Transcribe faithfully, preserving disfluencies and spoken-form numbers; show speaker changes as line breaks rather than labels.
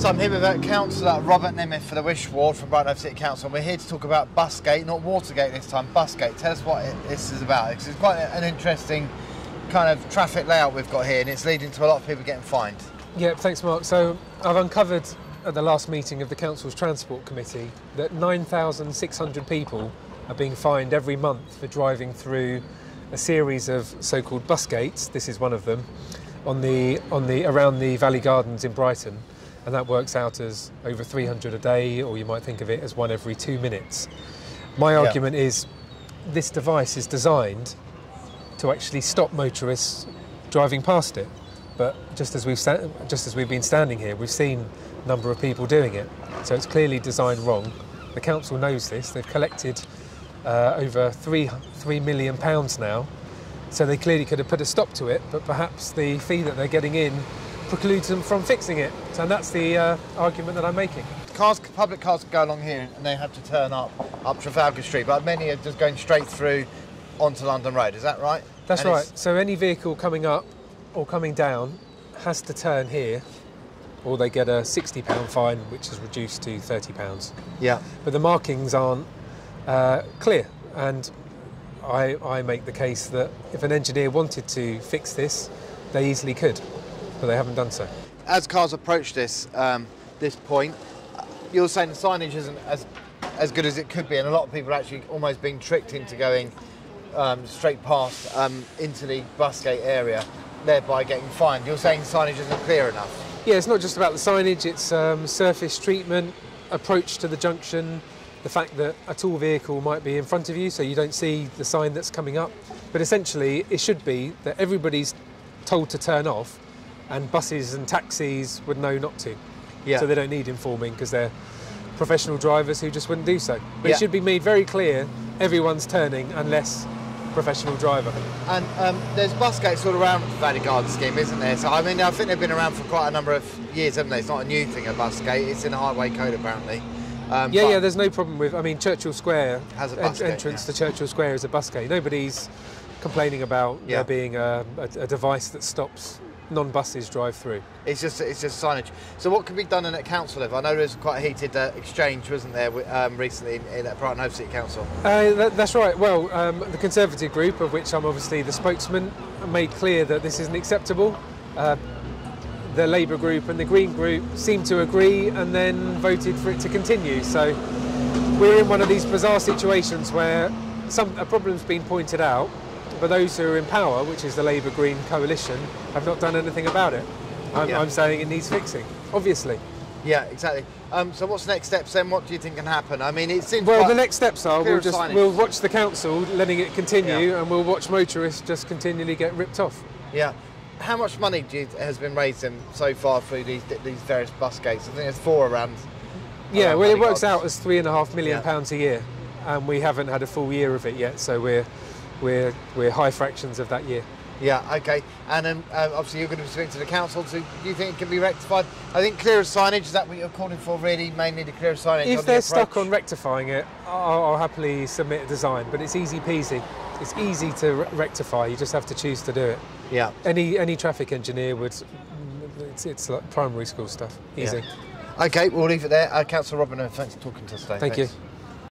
So I'm here with uh, Councillor Robert Nemeth for the Wish Ward from Brighton City Council, and we're here to talk about Busgate, not Watergate this time, Busgate. Tell us what it, this is about, because it's quite an interesting kind of traffic layout we've got here, and it's leading to a lot of people getting fined.
Yeah, thanks Mark. So I've uncovered at the last meeting of the Council's Transport Committee that nine thousand six hundred people are being fined every month for driving through a series of so-called bus gates. This is one of them, on the, on the, around the Valley Gardens in Brighton. And that works out as over three hundred a day, or you might think of it as one every two minutes. My
yeah.
argument is this device is designed to actually stop motorists driving past it. But just as we've just as we've been standing here, we've seen a number of people doing it. So it's clearly designed wrong. The council knows this. They've collected uh, over three three million pounds now. So they clearly could have put a stop to it. But perhaps the fee that they're getting in precludes them from fixing it. So that's the uh, argument that I'm making.
Cars, public cars go along here and they have to turn up up Trafalgar Street, but many are just going straight through onto London Road. Is that right?
That's
and
right. So any vehicle coming up or coming down has to turn here, or they get a sixty pound fine, which is reduced to thirty pounds.
Yeah.
But the markings aren't uh, clear, and I, I make the case that if an engineer wanted to fix this, they easily could, but they haven't done so.
As cars approach this um, this point, you're saying the signage isn't as as good as it could be, and a lot of people are actually almost being tricked into going um, straight past um, into the Busgate area, thereby getting fined. You're saying signage isn't clear enough?
Yeah, it's not just about the signage, it's um, surface treatment, approach to the junction, the fact that a tall vehicle might be in front of you so you don't see the sign that's coming up. But essentially it should be that everybody's told to turn off, and buses and taxis would know not to.
Yeah.
So they don't need informing because they're professional drivers who just wouldn't do so. But
yeah.
it should be made very clear everyone's turning unless professional driver.
And um, there's bus gates all around the Valley Garden scheme, isn't there? So I mean, I think they've been around for quite a number of years, haven't they? It's not a new thing, a bus gate. It's in the highway code apparently. Um,
yeah, yeah. There's no problem with. I mean, Churchill Square
has a bus
en
gate,
entrance
yeah.
to Churchill Square is a bus gate. Nobody's complaining about
yeah.
there being a, a, a device that stops non-buses drive through.
It's just it's just signage. So what could be done in at council level? I know there was quite a heated uh, exchange, wasn't there, um, recently in, in at Brighton City Council?
Uh, that, that's right. Well, um, the Conservative group, of which I'm obviously the spokesman, made clear that this isn't acceptable. Uh, the Labour group and the Green group seemed to agree and then voted for it to continue. So we're in one of these bizarre situations where some a problem's been pointed out, but those who are in power, which is the Labour Green coalition, have not done anything about it. I'm,
yeah.
I'm saying it needs fixing, obviously.
Yeah, exactly. Um, so what's the next steps then? What do you think can happen? I mean, it seems
well,
quite
the next steps are we'll just
signage.
we'll watch the council letting it continue,
yeah.
and we'll watch motorists just continually get ripped off.
Yeah. How much money do you, has been raised in so far through these these various bus gates? I think there's four around.
Yeah,
around
well, it
Valley
works
Gardens.
out as three and a half million
Yeah.
pounds a year, and we haven't had a full year of it yet, so we're we're we're high fractions of that year.
Yeah, okay. And then um, obviously you're going to be speaking to the council, so do you think it can be rectified? I think clearer signage, is that what you're calling for really? Mainly the clearer signage
If
on
they're
the
stuck
approach?
on rectifying it, I'll, I'll happily submit a design, but it's easy peasy. It's easy to re rectify, you just have to choose to do it.
Yeah.
Any any traffic engineer would, it's, it's like primary school stuff, easy.
Yeah. Okay, we'll leave it there. Uh, Councillor Robert Nemeth, thanks for talking to us today.
Thank
Thanks.
you.